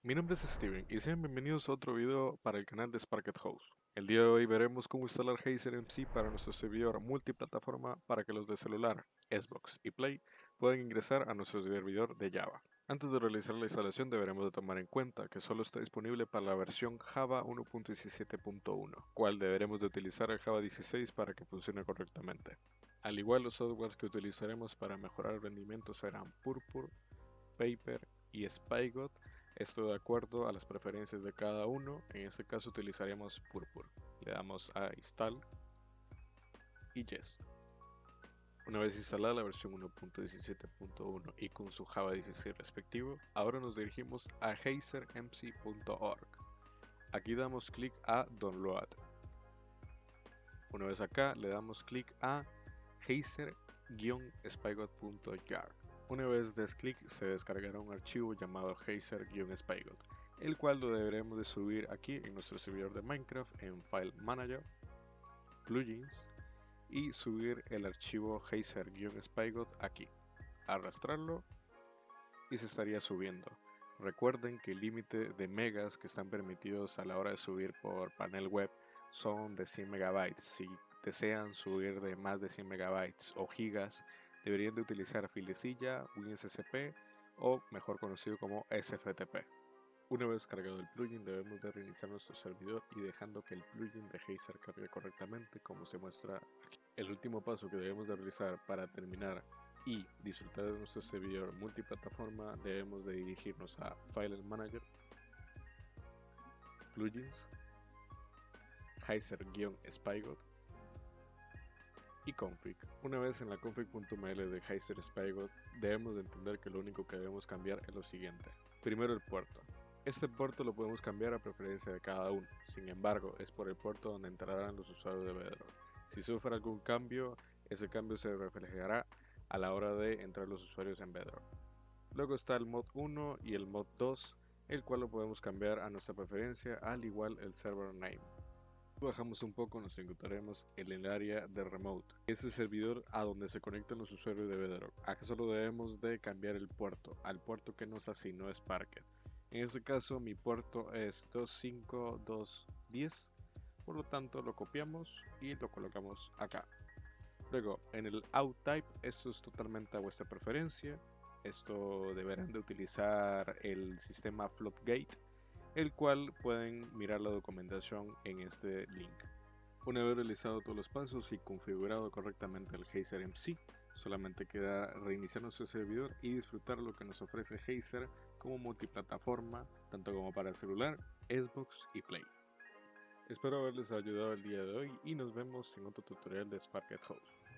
Mi nombre es Steven y sean bienvenidos a otro video para el canal de Sparket House. El día de hoy veremos cómo instalar Hazer MC para nuestro servidor multiplataforma para que los de celular, Xbox y Play puedan ingresar a nuestro servidor de Java. Antes de realizar la instalación deberemos de tomar en cuenta que solo está disponible para la versión Java 1.17.1, cual deberemos de utilizar el Java 16 para que funcione correctamente. Al igual, los softwares que utilizaremos para mejorar el rendimiento serán Purple, Paper y Spygot, esto de acuerdo a las preferencias de cada uno. En este caso utilizaríamos Purple. Le damos a Install y Yes. Una vez instalada la versión 1.17.1 y con su Java 16 respectivo, ahora nos dirigimos a hazermc.org. Aquí damos clic a Download. Una vez acá le damos clic a hazer-spygot.jar. Una vez des clic se descargará un archivo llamado hazer-spygot, el cual lo deberemos de subir aquí en nuestro servidor de Minecraft en File Manager, Plugins y subir el archivo hazer-spygot aquí, arrastrarlo y se estaría subiendo. Recuerden que el límite de megas que están permitidos a la hora de subir por panel web son de 100 megabytes. Si desean subir de más de 100 megabytes o gigas, deberían de utilizar filecilla, WinSCP o mejor conocido como SFTP. Una vez cargado el plugin debemos de reiniciar nuestro servidor y dejando que el plugin de Hazer cargue correctamente como se muestra aquí. El último paso que debemos de realizar para terminar y disfrutar de nuestro servidor multiplataforma debemos de dirigirnos a File Manager, Plugins, Hazer-Spygot y Config. Una vez en la config.ml de Hazer-Spygot debemos de entender que lo único que debemos cambiar es lo siguiente. Primero el puerto. Este puerto lo podemos cambiar a preferencia de cada uno, sin embargo es por el puerto donde entrarán los usuarios de Bedrock. Si sufre algún cambio, ese cambio se reflejará a la hora de entrar los usuarios en Bedrock. Luego está el mod 1 y el mod 2, el cual lo podemos cambiar a nuestra preferencia, al igual el server name. Bajamos un poco, nos encontraremos en el área de remote, es el servidor a donde se conectan los usuarios de Bedrock. Acá solo debemos de cambiar el puerto al puerto que nos asignó Sparket. En este caso mi puerto es 25210, por lo tanto lo copiamos y lo colocamos acá. Luego en el out type, esto es totalmente a vuestra preferencia. Esto deberán de utilizar el sistema Floodgate, el cual pueden mirar la documentación en este link. Una vez realizado todos los pasos y configurado correctamente el Hazer MC, solamente queda reiniciar nuestro servidor y disfrutar lo que nos ofrece Hazer como multiplataforma, tanto como para celular, Xbox y Play. Espero haberles ayudado el día de hoy y nos vemos en otro tutorial de Sparket House.